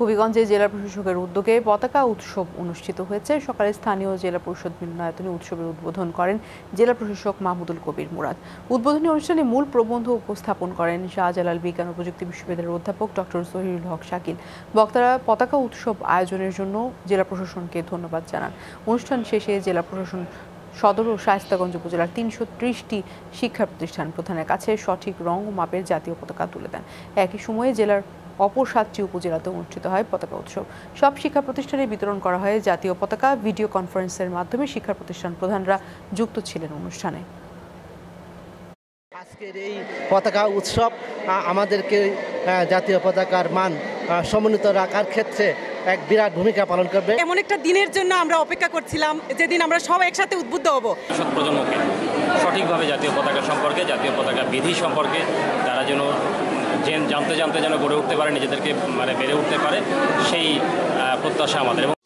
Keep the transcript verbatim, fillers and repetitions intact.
হবিগঞ্জে জেলা প্রশাসকের উদ্যোগে পতাকা উৎসব অনুষ্ঠিত হয়েছে। সকালে স্থানীয় জেলা পরিষদ মিলনায়তনে উৎসবের উদ্বোধন করেন জেলা প্রশাসক মাহমুদুল কবির মুরাদ। উদ্বোধনী অনুষ্ঠানে মূল প্রবন্ধ উপস্থাপন করেন শাহজালাল বিজ্ঞান ও প্রযুক্তি বিশ্ববিদ্যালয়ের অধ্যাপক ডক্টর জহিরুল হক শাকিল। বক্তারা পতাকা উৎসব আয়োজনের জন্য জেলা প্রশাসনকে ধন্যবাদ জানান। অনুষ্ঠান শেষে জেলা প্রশাসন সদর ও শায়েস্তাগঞ্জ উপজেলার তিনশো ত্রিশটি শিক্ষা প্রতিষ্ঠান প্রধানের কাছে সঠিক রং ও মাপের জাতীয় পতাকা তুলে দেন। একই সময়ে জেলার অপর সাতটি উপজেলাতে অনুষ্ঠিত হয় পতাকা উৎসব। সব শিক্ষা প্রতিষ্ঠানে বিতরণ করা হয় জাতীয় পতাকা। ভিডিও কনফারেন্সের মাধ্যমে শিক্ষা প্রতিষ্ঠান প্রধানরা যুক্ত ছিলেন অনুষ্ঠানে। আজকের এই পতাকা উৎসব আমাদেরকে জাতীয় পতাকার মান সমুন্নত রাখার ক্ষেত্রে এক বিরাট ভূমিকা পালন করবে। এমন একটা দিনের জন্য আমরা অপেক্ষা করছিলাম, যেদিন আমরা সবাই একসাথে উদ্বুদ্ধ হব। প্রজন্মকে সঠিকভাবে জাতীয় পতাকা সম্পর্কে, জাতীয় পতাকা বিধি সম্পর্কে তারা যেন জানতে জানতে যেন গড়ে উঠতে পারে, নিজেদেরকে মানে বেড়ে উঠতে পারে, সেই প্রত্যাশা আমাদের।